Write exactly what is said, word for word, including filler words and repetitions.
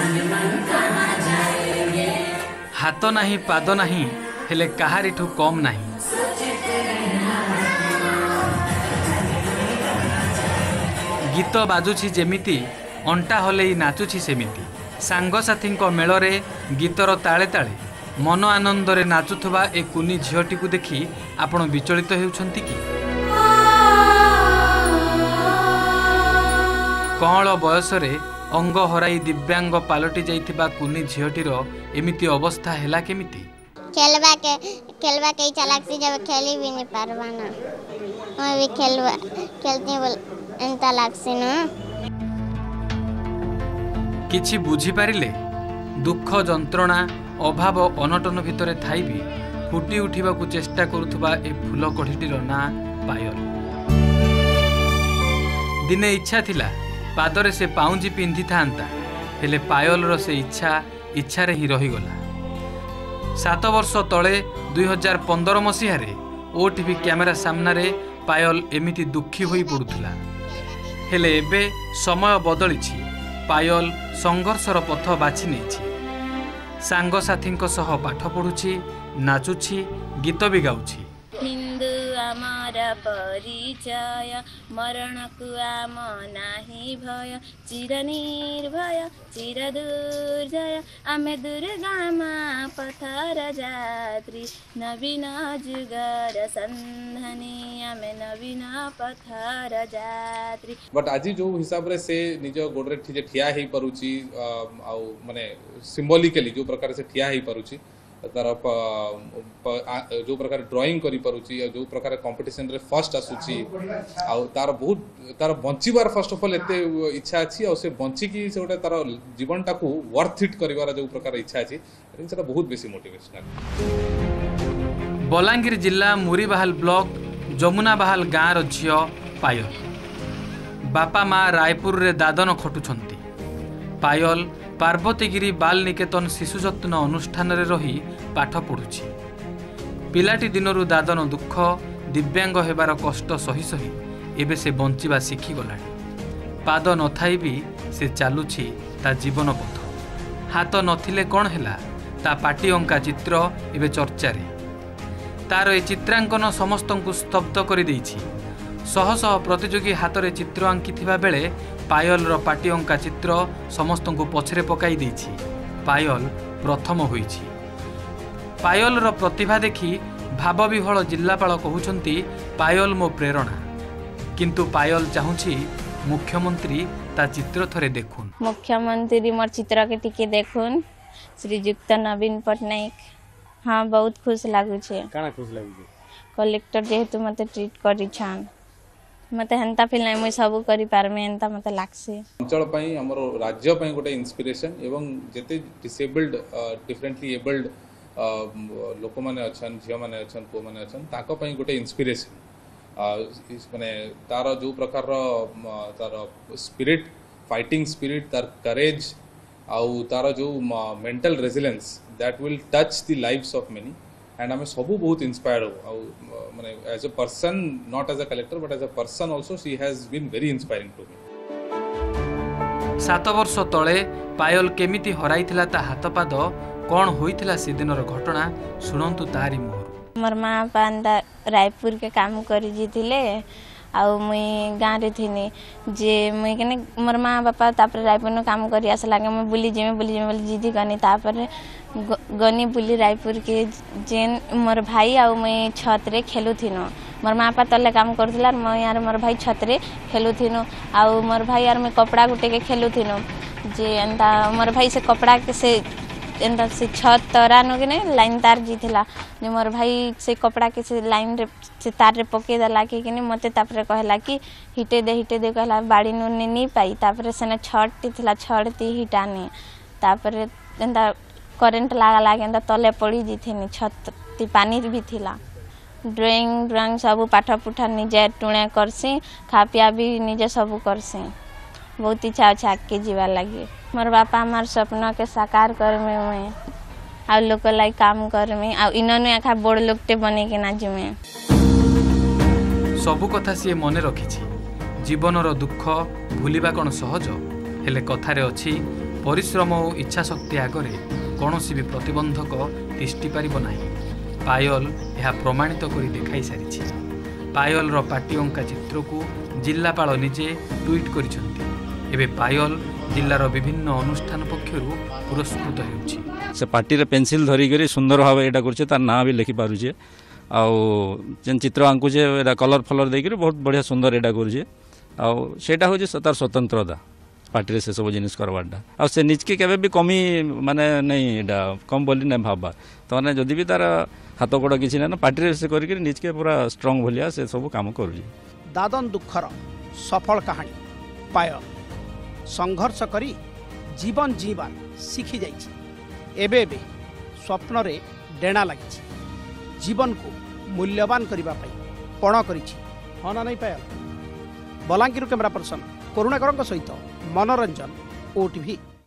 हाथ नाही पाद नाही हेले काहारिठू कम नाही। गीत बाजुछि जेमिति अंटा हलेई नाचुछि सेमिति। सांगसाथी मेलरे गीतर ताले ताले मन आनंदरे नाचुथबा ए कुनी झियोटी को देखि आपण विचलित हेउछंती कि? कौल बयसरे अंग हराई दिव्यांग पालटी जाइथिबा कुनी झियोटीर एमिति अवस्था हैला केमिति? खेलबा के खेलबा के इच्छा लागसी जब खेली भी नहीं पारबा ना। मैं भी खेलबा खेलती बोल एंता लागसी ना। किछि बुझी पारिले दुख जंत्रणा अभाव अनटन भितरे थाई भी फुटी उठिबाकू चेष्टा करुथबा ए फूल कढ़ीटीर ना पायल। दिने इच्छा थिला पादरे से पाउंजी पिंधि थांता हेले पायलर से इच्छा इच्छारे ही रहीगला। सात वर्ष तले दुई हजार पंदर मसीह ओटीवी कैमेरा सामने पायल एमिति दुखी होई पड़ुथला। हेले एबे समय बदलिछि। पायल संघर्षर पथ बाछि नेछि। सांगसाथींक सह पाठ पढ़ुछि, नाचुछि, गीत भी गाउछि। हिंदू आमर परिचय मरण को आम नाही भय चिर निर्भय चिर दुर्जय आमे दुर्गा माँ पथर जात्री नवीन जुगर संधनी आमे नवीन पथर जात्री। बट आज जो हिसाब रे से निज गोडरे ठिजे ठिया हेई परुची आ माने सिंबॉलिकली जो प्रकार से ठिया हेई परुची तार जो प्रकार ड्राइंग करी परुची जो प्रकार कंपटीशन रे फर्स्ट आसुची आ तार बहुत तार बंचीबार फर्स्ट ऑफ ऑल एते इच्छा अछि आ से बंची की से गोटे तार जीवन टाकू वर्थ इट करिवार जो प्रकार इच्छा अछि सेटा बहुत बेसी मोटिवेशनल। बलांगीर जिला मुरीबाहाल ब्लॉक जमुनाबाहाल गाँव झियो पायल बापा माँ रायपुर रे दादन खटुछंती। पायल पार्वतीगिरी बाल निकेतन शिशु जत्न अनुष्ठान रे रही पाठ पढ़ुछि। पिलाटी दिनरु दादन दुख दिव्यांग हेबार कष्ट सही सही एबे से बंचिबा शिखी गलानी। पाद नथाई भी से चालुछि ता जीवन पथ। हाथ नथिले कौन हैला ता पाटी अंका चित्र एबे चर्चारे। तार ए चित्रांकन समस्तंकु स्तब्ध करि देइछि। शह शह प्रतियोगी हाथ चित्र आंकिथिबा बेले पायलर पाटी अंका चित्र समस्त को पछरे पकाई देछि। पायल प्रथम होइछि। पायलर प्रतिभा देखि भावविह्वल जिल्लापाल कहउछंती पायल मो प्रेरणा। किंतु पायल चाहूछि मुख्यमंत्री ता चित्र थरे देखुन। मुख्यमंत्री मोर चित्र के टिके देखुन श्रीयुक्त नवीन पटनायक। हाँ बहुत खुश लागु छे। काना खुश लागु छे? कलेक्टर जेहेतु मते ट्रीट करि छान मते हंता फिल नै मैं सब करि पारमे हंता मते लागसे। अंचल पई हमरो राज्य पई गोटे इंस्पिरेशन एवं जेते डिसेबल्ड डिफरेंटली एबल्ड लोक माने अछन झियो माने अछन को माने अछन ताको पई गोटे इंस्पिरेशन इस माने तार जो प्रकार तार स्पिरिट फाइटिंग स्पिरिट तार करेज आउ तार जो mental resilience that will touch the lives of many and आम सब बहुत इंस्पायर्ड हो माने as a person not as a collector but as a person also she has been very inspiring to me. सात वर्ष तले पायल केमिति हराइथिला ता हाथ पाद कौन होइथिला से दिनर घटना सुनंतु तारी मुहर। मोर माँ पांदा रायपुर के काम करी जीथिले आउ मुई गाँव रे थिनी जे मुई कने मोर माँ बापा तापर रायपुर न काम करी आसला के मैं बुली जेमे बुली जेमे बोली जीदी गनी तापर गनी बुली रायपुर के जेन मोर भाई आउ मुई छत रे खेलु थिनो। मोर माँ बापा तले काम करथिला मैं यार मोर भाई छत रे खेलु थिनो आउ मोर भाई यार मैं कपड़ा गुटे के खेलु थिनो जे एंता मोर भाई से कपड़ा के से एंता से छत तरा न के लाइन तार जीथिला जे मोर भाई से कपड़ा के से लाइन रे से तार रे पके दला के कि मते तापर कहला कि हिटे दे हिटे दे कहला बाड़ी नु नी पाई तापर सेना छट थिला छड़ती हिटानी तापर एंता करंट लागा लागे एंता तले पड़ी जीथिनी छत ती पानी भी थिला। ड्राइंग ड्राइंग सब पाठ पुठा निजे टुणे करसी खा पिया भी निजे सब करसी। बहुत इच्छा अच्छा के जीवा लगे मोर बापा हमार सपना के साकार कर में मैं आ लोक लाई काम कर में आ इनने आखा बड़ लोकटे बने के ना जिमे। सबु कथा सी मने रखिछि। जीवनर दुख भूलिबा कोन सहज हेले कथारे अछि परिश्रम और इच्छाशक्ति आगे कौन भी प्रतिबंधक तिष्टि पारिब नाही। पायल यह प्रमाणित करी देखाई सारी। पायल रो पाटी अंका चित्र को जिल्लापाल निजे ट्वीट करिसेंती। एबे पायल जिल्लार विभिन्न अनुष्ठान पक्षरु पुरस्कृत होउछि। से पार्टी रे पेंसिल धरिक सुंदर भाव यहाँ कर तार ना भी लिखि पारुचे आन चित्र आंकुचे एटा कलर फलर देकर बहुत बढ़िया सुंदर यहाँ करेटा हूँ तार स्वतंत्रता पार्टी से सब जिन करवाटा आ से निजके केवे भी कमी माने नहीं एटा कम बोली नहीं भाबा तो मैंने जदि भी तार हाथ गोड़ किसी ना पार्टी से करके निजके पूरा स्ट्रंग भलिया से सब काम कर दादन दुखर सफल कहानी पायल संघर्ष करी जीवन जीवार शिखी जाइछि। एबे एबे स्वप्न रे डेणा लगी जीवन को मूल्यवान करबा पई पण करिछि। हाँ ना नहीं पायल। बलांगीर कैमरा पर्सन करुणाकर सहित मनोरंजन ओटीवी।